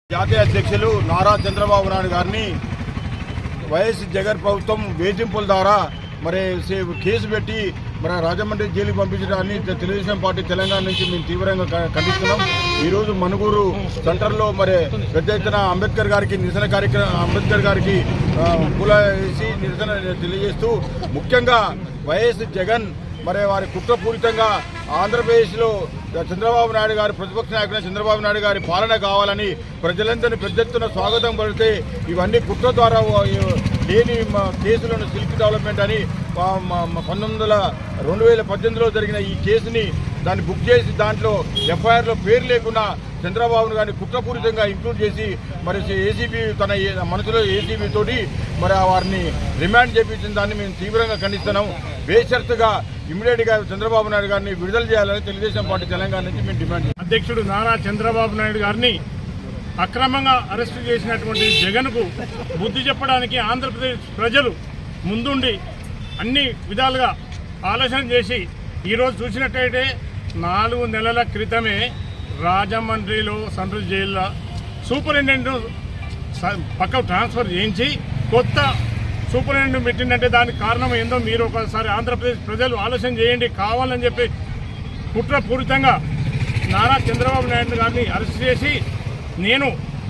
జాతీయ అధ్యక్షులు నారా చంద్రబాబు నాయుడు గారిని వైఎస్ జగన్ ప్రభుత్వం వేధింపుల ద్వారా మరి కేసు పెట్టి మరి రాజమండ్రి జైలుకి పంపించడాన్ని తెలుగుదేశం పార్టీ తెలంగాణ నుంచి మేము తీవ్రంగా ఖండిస్తున్నాం। ఈ రోజు మనుగూరు సెంటర్లో మరి పెద్ద ఎత్తున అంబేద్కర్ గారికి నిరసన కార్యక్రమం అంబేద్కర్ గారికి పూల వేసి నిరసన తెలియజేస్తూ ముఖ్యంగా వైఎస్ జగన్ మరి వారి కుట్రపూరితంగా ఆంధ్రప్రదేశ్లో చంద్రబాబు నాయుడు గారి ప్రతిపక్ష నాయకుడు చంద్రబాబు నాయుడు గారి పాలన కావాలని ప్రజలందరినీ పెద్ద ఎత్తున స్వాగతం పడితే ఇవన్నీ కుట్ర ద్వారా లేని కేసులను సిల్క్ డెవలప్మెంట్ అని 2018లో జరిగిన ఈ కేసుని దాన్ని బుక్ చేసి దాంట్లో ఎఫ్ఐఆర్లో పేరు లేకుండా చంద్రబాబు గారిని కుట్రపూరితంగా ఇంక్లూడ్ చేసి మరి ఏసీబీ తన మనసులో ఏసీబీ తోటి మరి వారిని రిమాండ్ చేపించిన దాన్ని మేము తీవ్రంగా ఖండిస్తున్నాం। బేషరతుగా ఇమ్మీడియట్ గా చంద్రబాబు నాయుడు గారిని విడుదల చేయాలని తెలుగుదేశం పార్టీ తెలంగాణ నుంచి మేము డిమాండ్ చేస్తాం। అధ్యక్షుడు నారా చంద్రబాబు నాయుడు గారిని అక్రమంగా అరెస్టు చేసినటువంటి జగన్ కు బుద్ధి చెప్పడానికి ఆంధ్రప్రదేశ్ ప్రజలు ముందుండి అన్ని విధాలుగా ఆలోచన చేసి ఈరోజు చూసినట్టయితే 4 నెలల క్రితమే రాజమండ్రిలో సెంట్రల్ జైల్లో సూపరింటెండెంట్ పక్కకు ట్రాన్స్ఫర్ చేయించి కొత్త సూపరింటెండెంట్ పెట్టిందంటే దానికి కారణం ఏందో మీరు ఒకసారి ఆంధ్రప్రదేశ్ ప్రజలు ఆలోచన చేయండి। కావాలని చెప్పి కుట్రపూరితంగా నారా చంద్రబాబు నాయుడు గారిని అరెస్ట్ చేసి నేను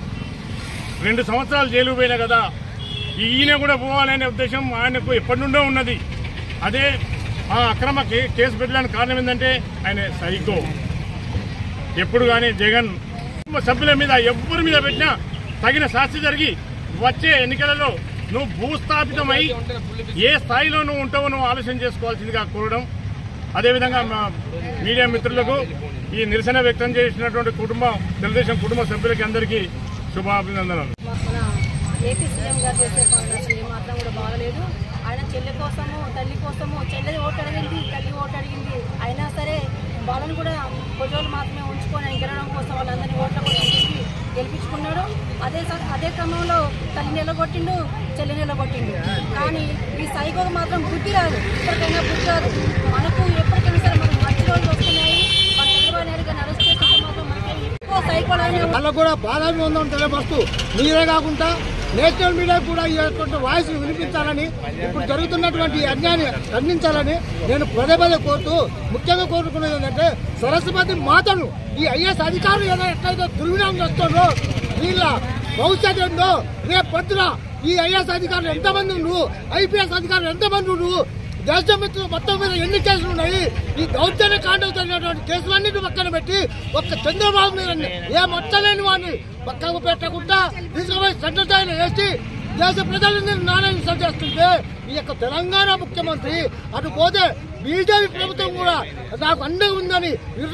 2 సంవత్సరాలు జైలు పోయినా కదా ఈయన కూడా పోవాలనే ఉద్దేశం ఆయనకు ఎప్పటి నుండో ఉన్నది। అదే ఆ అక్రమ కేసు పెట్టడానికి కారణం ఏంటంటే ఆయన సైకో। ఎప్పుడు కానీ జగన్ సభ్యుల మీద ఎవరి మీద పెట్టినా తగిన శాస్తి జరిగి వచ్చే ఎన్నికలలో నువ్వు భూస్థాపితమై ఏ స్థాయిలో నువ్వు ఉంటావో నువ్వు ఆలోచన చేసుకోవాల్సిందిగా కోరడం। అదేవిధంగా మా మీడియా మిత్రులకు ఈ నిరసన వ్యక్తం చేసినటువంటి తెలుగుదేశం కుటుంబ సభ్యులకి అందరికీ శుభాభినందనలు। మన ఏపీ సీఎం గారు చేసే పనులు అసలు ఏమాత్రం కూడా బాగలేదు। ఆయన చెల్లి కోసము తల్లి కోసము చెల్లి ఓటు అడిగింది, తల్లి ఓటు అడిగింది, అయినా సరే వాళ్ళని కూడా కొన్ని రోజులు మాత్రమే ఉంచుకొని ఆయన గెలవడం కోసం వాళ్ళందరినీ ఓట్ల కోసం చెప్పి గెలిపించుకున్నాడు। అదే క్రమంలో తల్లి నిలగొట్టిండు, చెల్లి నిలగొట్టిండు। కానీ ఈ సైకోకు మాత్రం బుద్ధి రాదు, ఇప్పటికైనా బుద్ధి రాదు। మనకు ఎప్పటికైనా సరే మనకు మంచి రోజులు వస్తున్నాయి। మన చంద్రబాబు నాయుడు గారిని అరెస్ట్ చేస్తే మాత్రం మనకి ఎక్కువ సైకోలనే వాళ్ళకు కూడా బాధాన్ని ఉందని తెలియపరుస్తూ మీరే కాకుండా నేషనల్ మీడియా కూడా ఈ వాయిస్ వినిపించాలని ఇప్పుడు జరుగుతున్నటువంటి అన్యాయాన్ని ఖండించాలని నేను పదే కోరుతూ ముఖ్యంగా కోరుకునేది ఏంటంటే సరస్వతి మాతను ఈ ఐఏఎస్ అధికారులు ఏదైనా ఎట్లయితే దుర్వినియోగం చేస్తుందో వీళ్ళ భవిష్యత్ ఏందో రేపు పొద్దున ఈ ఐఏఎస్ అధికారులు ఎంతమంది నువ్వు ఐపీఎస్ అధికారులు ఎంతమంది నువ్వు దేశం మొత్తం మీద ఎన్ని కేసులు ఉన్నాయి? ఈ దౌర్జన్య కాండం జరిగినటువంటి కేసులన్నింటి పక్కన పెట్టి ఒక్క చంద్రబాబు మీద ఏ మొత్తలేని వాడిని పక్కకు పెట్టకుండా తీసుకుపోయి సెంట్రల్ జైలు వేసి దేశ ప్రజలందరినీ నాణ్యం చేస్తుంటే ఈ యొక్క తెలంగాణ ముఖ్యమంత్రి అటు పోతే బీజేపీ ప్రభుత్వం కూడా నాకు అండగా ఉందని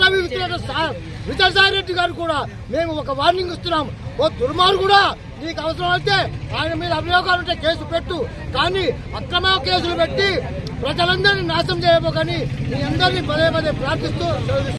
విజయసాయి రెడ్డి గారు కూడా మేము ఒక వార్నింగ్ ఇస్తున్నాం। ఓ దుర్మార్గుడా, నీకు అవసరం అయితే ఆయన మీద అభియోగాలు ఉంటే కేసు పెట్టు, కానీ అక్రమ కేసులు పెట్టి ప్రజలందరినీ నాశనం చేయబోకని మీ అందరినీ పదే ప్రార్థిస్తూ